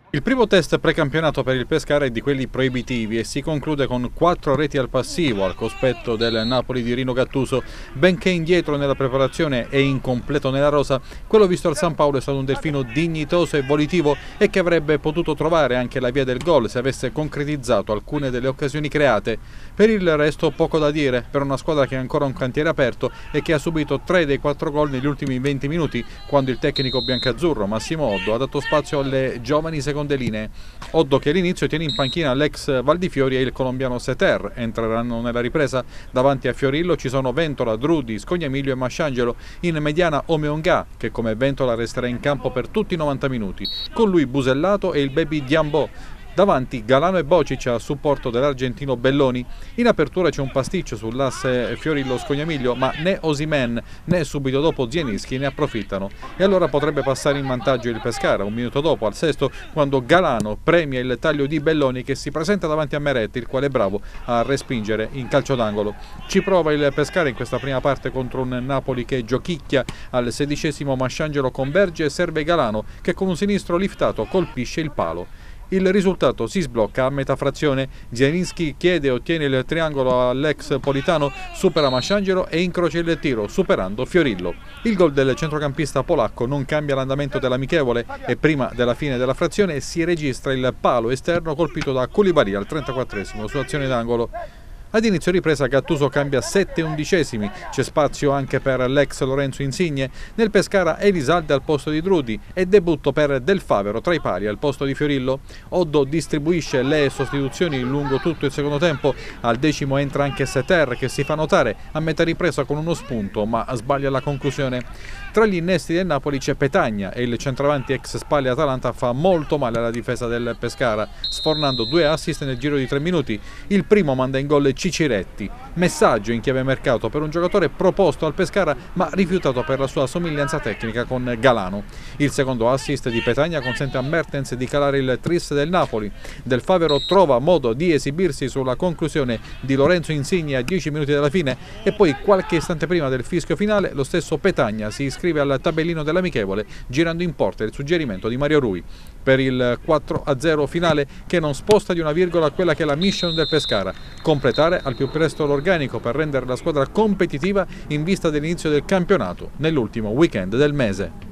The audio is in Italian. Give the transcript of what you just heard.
Il primo test precampionato per il Pescara è di quelli proibitivi e si conclude con 4 reti al passivo al cospetto del Napoli di Rino Gattuso. Benché indietro nella preparazione e incompleto nella rosa, quello visto al San Paolo è stato un Delfino dignitoso e volitivo e che avrebbe potuto trovare anche la via del gol se avesse concretizzato alcune delle occasioni create. Per il resto poco da dire per una squadra che ha ancora un cantiere aperto e che ha subito 3 dei 4 gol negli ultimi 20 minuti, quando il tecnico biancazzurro Massimo Oddo ha dato spazio alle giovani seconde linee. Oddo che all'inizio tiene in panchina l'ex Valdifiori e il colombiano Seter. Entreranno nella ripresa. Davanti a Fiorillo ci sono Ventola, Drudi, Scognamiglio e Masciangelo. In mediana Omeonga, che come Ventola resterà in campo per tutti i 90 minuti. Con lui Busellato e il baby Diambò. Davanti Galano e Bocic a supporto dell'argentino Belloni. In apertura c'è un pasticcio sull'asse Fiorillo-Scognamiglio, ma né Osimhen né subito dopo Zielinski ne approfittano. E allora potrebbe passare in vantaggio il Pescara, un minuto dopo, al sesto, quando Galano premia il taglio di Belloni che si presenta davanti a Meretti, il quale è bravo a respingere in calcio d'angolo. Ci prova il Pescara in questa prima parte contro un Napoli che giochicchia. Al 16° Masciangelo converge e serve Galano che con un sinistro liftato colpisce il palo. Il risultato si sblocca a metà frazione. Zielinski chiede e ottiene il triangolo all'ex Politano, supera Masciangelo e incrocia il tiro, superando Fiorillo. Il gol del centrocampista polacco non cambia l'andamento dell'amichevole e prima della fine della frazione si registra il palo esterno colpito da Koulibaly al 34° su azione d'angolo. Ad inizio ripresa Gattuso cambia 7/11, c'è spazio anche per l'ex Lorenzo Insigne, nel Pescara Elisalde al posto di Drudi e debutto per Del Favero tra i pali al posto di Fiorillo. Oddo distribuisce le sostituzioni lungo tutto il secondo tempo, al 10° entra anche Seter che si fa notare a metà ripresa con uno spunto ma sbaglia la conclusione. Tra gli innesti del Napoli c'è Petagna e il centravanti ex Spalli Atalanta fa molto male alla difesa del Pescara, sfornando 2 assist nel giro di 3 minuti. Il primo manda in gol Ciciretti, messaggio in chiave mercato per un giocatore proposto al Pescara ma rifiutato per la sua somiglianza tecnica con Galano. Il secondo assist di Petagna consente a Mertens di calare il tris del Napoli. Del Favero trova modo di esibirsi sulla conclusione di Lorenzo Insigne a 10 minuti dalla fine e poi qualche istante prima del fischio finale lo stesso Petagna si iscrive al tabellino dell'amichevole girando in porta il suggerimento di Mario Rui per il 4-0 finale che non sposta di una virgola quella che è la mission del Pescara: completare al più presto l'organico per rendere la squadra competitiva in vista dell'inizio del campionato nell'ultimo weekend del mese.